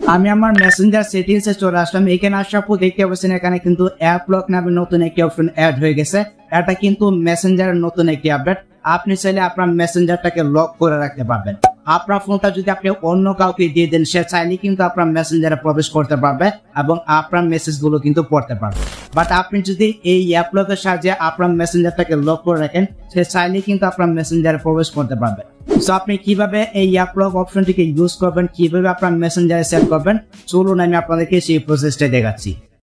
আমি আমার মেসেঞ্জার সেটিংসে চলে আসলাম। এখানে আসার পর দেখতে পাচ্ছেন এখানে কিন্তু অ্যাপ লক নামে নতুন একটি অপশন অ্যাড হয়ে গেছে। এটা কিন্তু মেসেঞ্জারের নতুন একটি আপডেট। আপনি চাইলে আপনার মেসেঞ্জারটাকে লক করে রাখতে পারবেন। আপনার ফোনটা যদি আপনি অন্য কাউকে দিয়ে দেন, সে চাইলে কিন্তু আপনার মেসেঞ্জারে প্রবেশ করতে পারবে এবং আপনার মেসেজগুলো কিন্তু পড়তে পারবে। বাট আপনি যদি এই অ্যাপ লকের সাহায্যে আপনার মেসেঞ্জারটাকে লক করে রাখেন, সে চাইলে কিন্তু আপনার মেসেঞ্জারে প্রবেশ করতে পারবে। সো আপনি কিভাবে এই অ্যাপ লক অপশনটিকে ইউজ করবেন, কিভাবে আপনার মেসেঞ্জারে সেট করবেন, চলুন আমি আপনাদেরকে সেই প্রসেসটা দেখাচ্ছি।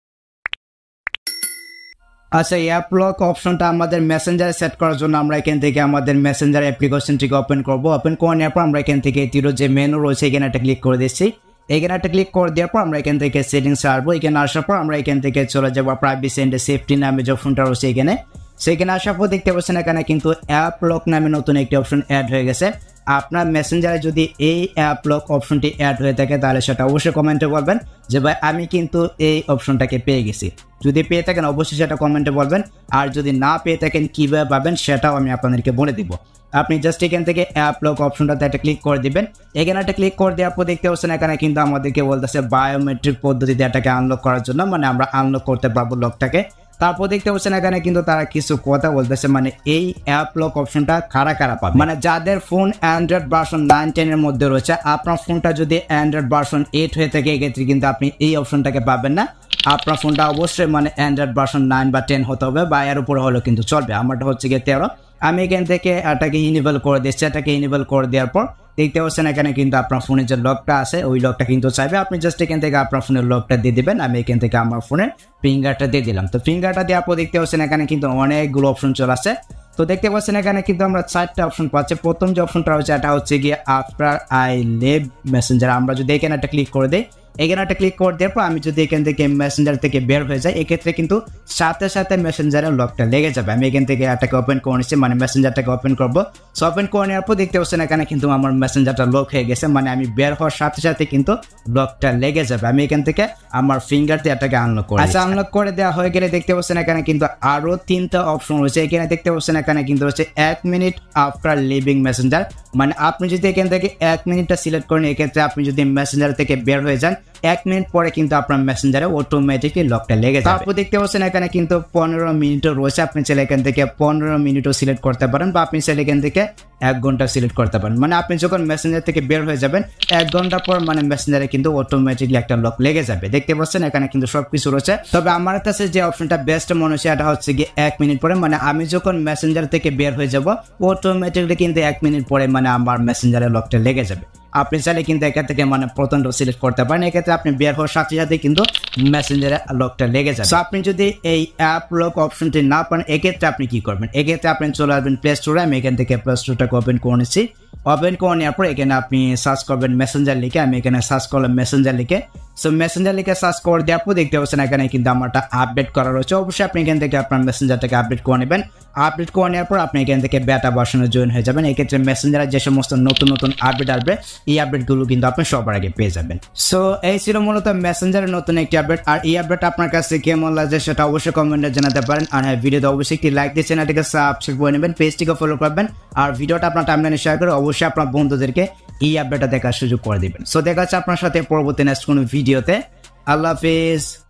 আচ্ছা, অ্যাপ লক অপশনটা আমাদের মেসেঞ্জারে সেট করার জন্য আমরা এখান থেকে আমাদের মেসেঞ্জার অ্যাপ্লিকেশনটিকে ওপেন করব। ওপেন করে নেওয়ার পর আমরা এখান থেকে তীরের যে মেনু রয়েছে এখানে একটা ক্লিক করে দিচ্ছি। এখানে একটা ক্লিক করে দেওয়ার পর আমরা এখান থেকে সেটিংসে আসবো। এখানে আসার পর আমরা এখান থেকে চলে যাবো প্রাইভেসি এন্ড সেফটি নামে যে অপশনটা রয়েছে এখানে। সেখানে আসার পর দেখতে পাচ্ছেন এখানে কিন্তু অ্যাপ লক নামে নতুন একটি অপশন অ্যাড হয়ে গেছে। আপনার মেসেঞ্জারে যদি এই অ্যাপ লক অপশনটি অ্যাড হয়ে থাকে তাহলে সেটা অবশ্যই কমেন্টে বলবেন যে ভাই আমি কিন্তু এই অপশনটাকে পেয়ে গেছি। যদি পেয়ে থাকেন অবশ্যই সেটা কমেন্টে বলবেন, আর যদি না পেয়ে থাকেন কীভাবে পাবেন সেটাও আমি আপনাদেরকে বলে দিব। আপনি জাস্ট এখান থেকে অ্যাপ লক অপশনটাতে একটা ক্লিক করে দিবেন। এখানে একটা ক্লিক করে দেওয়ার পর দেখতে পাচ্ছেন এখানে কিন্তু আমাদেরকে বলতেছে বায়োমেট্রিক পদ্ধতিতে এটাকে আনলক করার জন্য, মানে আমরা আনলক করতে পারবো লকটাকে। তারপর দেখতে পাচ্ছেন এখানে কিন্তু তারা কিছু কথা বলতেছে, মানে এই অ্যাপ লক অপশনটা কারা কারা পাবে, মানে যাদের ফোন অ্যান্ড্রয়েড ভার্সন 9-10 এর মধ্যে রয়েছে। আপনার ফোনটা যদি অ্যান্ড্রয়েড ভার্সন 8 হয়ে থাকে এক্ষেত্রে কিন্তু আপনি এই অপশনটাকে পাবেন না। আপনার ফোনটা অবশ্যই মানে অ্যান্ড্রয়েড ভার্সন 9 বা 10 হতে হবে, বা এর উপরে হলেও কিন্তু চলবে। আমারটা হচ্ছে গিয়ে 13। আমি এখান থেকে এটাকে ইনেবল করে দিচ্ছি। এটাকে ইনেবল করে দেওয়ার পর দেখতে পাচ্ছেন এখানে কিন্তু আপনার ফোনের যে লকটা আছে ওই লকটা কিন্তু চাইবে। আপনি জাস্ট এখান থেকে আপনার ফোনের লকটা দিয়ে দিবেন। আমি এখান থেকে আমার ফোনের ফিঙ্গারটা দিয়ে দিলাম। তো ফিঙ্গারটা দেওয়ার পর দেখতে পাচ্ছেন এখানে কিন্তু অনেকগুলো অপশন চলে আসছে। তো দেখতে পাচ্ছেন এখানে কিন্তু আমরা 4টা অপশন পাচ্ছি। প্রথম যে অপশনটা হচ্ছে এটা হচ্ছে গিয়ে আফটার আই লিভ মেসেঞ্জার। আমরা যদি এখানে একটা ক্লিক করে দিই, এখানে একটা ক্লিক করে দেওয়ার পর আমি যদি এখান থেকে মেসেঞ্জার থেকে বের হয়ে যাই, এক্ষেত্রে কিন্তু সাথে সাথে মেসেঞ্জারের লকটা লেগে যাবে। আমি এখান থেকে এটাকে ওপেন করে নিচ্ছি, মানে মেসেঞ্জারটাকে ওপেন করবো। সো ওপেন করে নেওয়ার পর দেখতে পাচ্ছেন এখানে কিন্তু আমার মেসেঞ্জারটা লক হয়ে গেছে, মানে আমি বের হওয়ার সাথে সাথে কিন্তু লকটা লেগে যাবে। আমি এখান থেকে আমার ফিঙ্গার দিয়ে এটাকে আনলক করে, আচ্ছা আনলক করে দেওয়া হয়ে গেলে দেখতে পাচ্ছেন এখানে কিন্তু আরো 3টা অপশন রয়েছে। এখানে দেখতে পাচ্ছেন এখানে কিন্তু হচ্ছে 1 মিনিট আফটার লিভিং মেসেঞ্জার, মানে আপনি যদি এখান থেকে 1 মিনিটটা সিলেক্ট করেন, এক্ষেত্রে আপনি যদি মেসেঞ্জার থেকে বের হয়ে যান 1 মিনিট পরে কিন্তু আপনার মেসেঞ্জারে অটোমেটিকলি লকটা লেগে যাবে। তারপর দেখতে পাচ্ছেন এখানে কিন্তু 15 মিনিটও রয়েছে। আপনি চাইলে এখান থেকে 15 মিনিটও সিলেক্ট করতে পারেন, বা আপনি চাইলে এখান থেকে 1 ঘন্টা সিলেক্ট করতে পারেন। মানে আপনি যখন মেসেঞ্জার থেকে বের হয়ে যাবেন 1 ঘন্টা পর মানে মেসেঞ্জারে কিন্তু অটোমেটিকলি একটা লক লেগে যাবে। দেখতে পাচ্ছেন এখানে কিন্তু সবকিছু রয়েছে। তবে আমার কাছে যে অপশনটা বেস্ট মনে হচ্ছে এটা হচ্ছে কি 1 মিনিট পরে, মানে আমি যখন মেসেঞ্জার থেকে বের হয়ে যাব অটোমেটিকলি কিন্তু 1 মিনিট পরে মানে আমার মেসেঞ্জারে লকটা লেগে যাবে। আপনি চাইলে কিন্তু এখান থেকে মানে প্রথমটা সিলেক্ট করতে পারেন। এক্ষেত্রে আপনি বের হওয়ার সাথে সাথে কিন্তু মেসেঞ্জারে লকটা লেগে যাবে। আপনি যদি এই অ্যাপ লক অপশনটি না পান এক্ষেত্রে আপনি কি করবেন, এক্ষেত্রে আপনি চলে আসবেন প্লে স্টোরে। আমি এখান থেকে প্লে স্টোরটাকে ওপেন করে নিচ্ছি। ওপেন করে নেওয়ার পর এখানে আপনি সার্চ করবেন মেসেঞ্জার লিখে। আমি এখানে সার্চ করলাম মেসেঞ্জার লিখে। সো মেসেঞ্জার লিখে সার্চ করে দেওয়ার পর দেখতে পাচ্ছেন এখানে কিন্তু আমারটা আপডেট করা রয়েছে। অবশ্যই আপনি এখান থেকে আপনার মেসেঞ্জারটাকে আপডেট করে নেবেন। আপডেট করে নেওয়ার পর আপনি এখান থেকে বেটা ভার্সনে জয়েন হয়ে যাবেন। এক্ষেত্রে মেসেঞ্জারের যে সমস্ত নতুন নতুন আপডেট আসবে এই আপডেটগুলো কিন্তু আপনি সবার আগে পেয়ে যাবেন। সো এই ছিল মূলত মেসেঞ্জারের নতুন একটি আপডেট। আর এই আপডেট আপনার কাছে কেমন লাগছে সেটা অবশ্যই কমেন্টে জানাতে পারেন। আর হ্যাঁ, ভিডিওতে অবশ্যই একটি লাইক দিয়ে চ্যানেলটিকে সাবস্ক্রাইব করে নেবেন, পেজটিকে ফলো করবেন, আর ভিডিওটা আপনার টাইমলাইনে শেয়ার করে অবশ্যই আপনার বন্ধুদেরকে এই আপডেটটা দেখার সুযোগ করে দেবেন। সো দেখা হচ্ছে আপনার সাথে পরবর্তী নেক্সট কোনো ভিডিওতে। আল্লাহ হাফেজ।